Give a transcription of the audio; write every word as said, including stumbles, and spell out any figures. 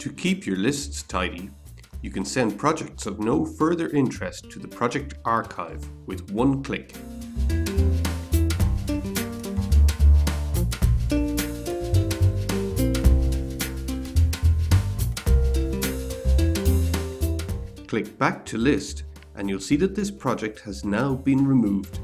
To keep your lists tidy, you can send projects of no further interest to the project archive with one click. Click back to list and you'll see that this project has now been removed.